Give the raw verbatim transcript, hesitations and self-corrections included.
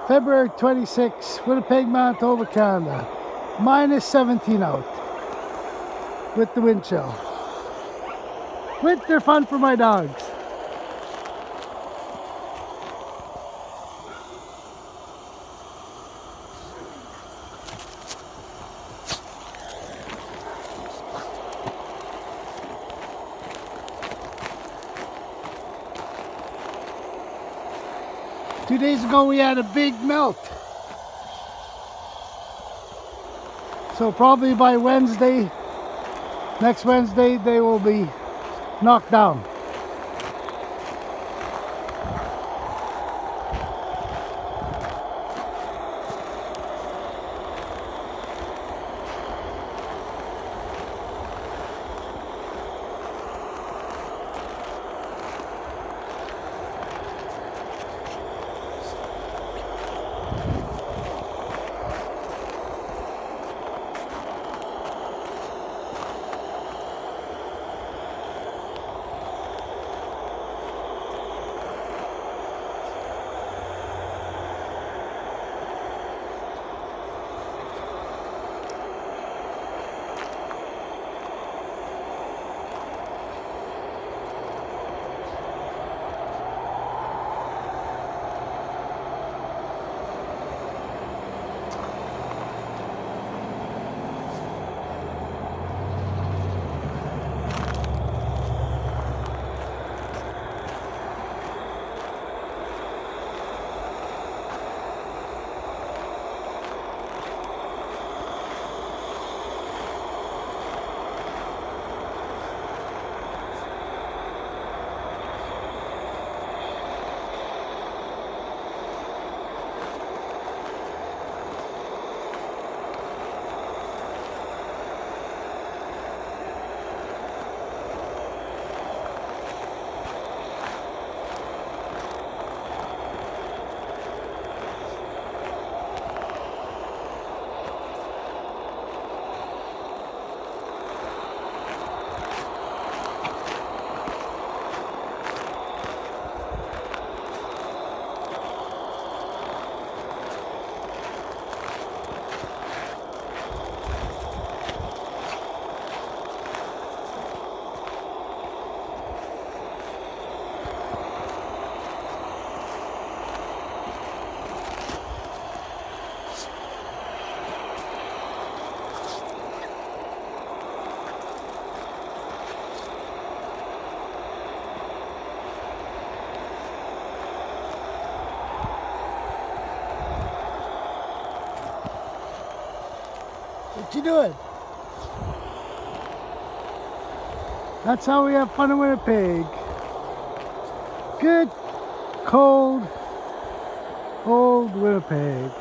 February twenty-sixth, Winnipeg, Manitoba, Canada. minus seventeen out with the wind chill. Winter fun for my dogs. Two days ago we had a big melt. So probably by Wednesday, next Wednesday, they will be knocked down. What you doing? That's how we have fun in Winnipeg. Good, cold, old Winnipeg.